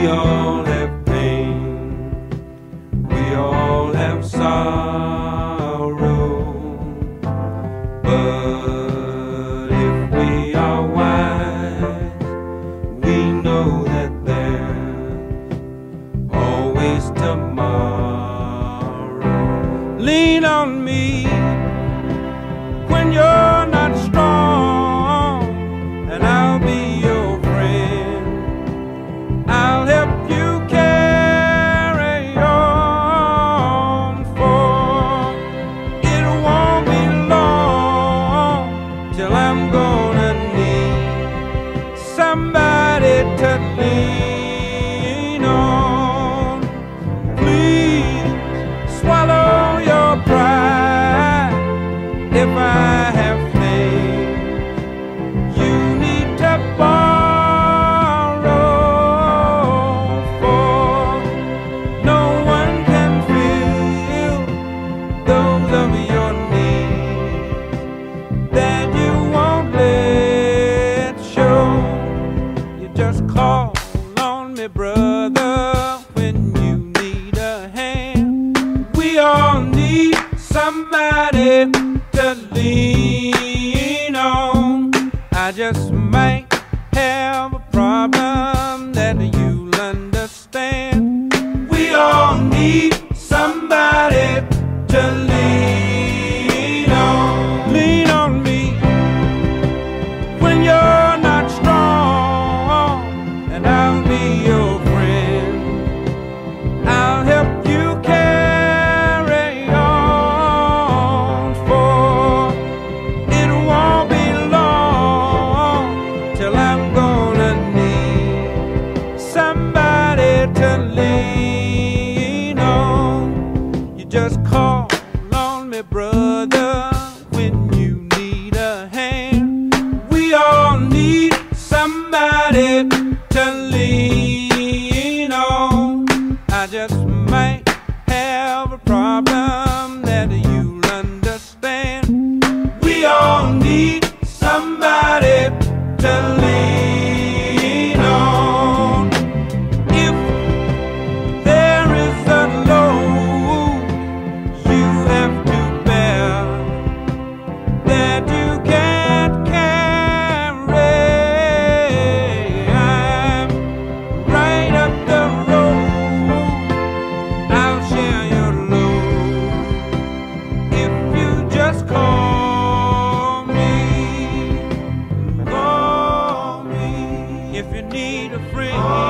We all have pain, we all have sorrow, but if we are wise, we know that there's always tomorrow. Lean on me when you're not strong, and I'll be your friend. I'll help you carry on, for it won't be long till I'm gonna need somebody to lean on. Please swallow your pride if I have faith. You need to borrow, for no one can fill those of your needs that you won't let show. You just call on me, brother, when you need a hand. We all need somebody to lean on. I just might have a problem that you'll understand. We all need somebody to lean on. Lean on me when you're not strong, and I'll be your friend. I'll help you carry on, for it won't be long till I'm gonna need somebody to lean on. You just call on me, brother, when you need a hand. We all need somebody to lean on. I just might have a problem that you'll understand. We all need somebody to lean on. If there is a load you have to bear that you can't carry, I'm right up the road. I'll share your load if you just call me. Call me if you need a friend.